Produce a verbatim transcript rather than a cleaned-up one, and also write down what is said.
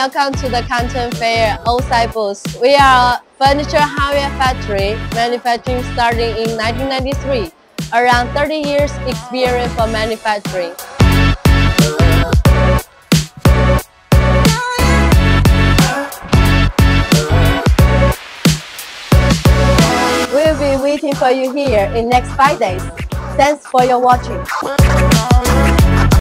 welcome to the Canton Fair Aosite booth. We are a furniture hardware factory, manufacturing starting in nineteen ninety-three. Around thirty years experience for manufacturing. We'll be waiting for you here in next five days. Thanks for your watching.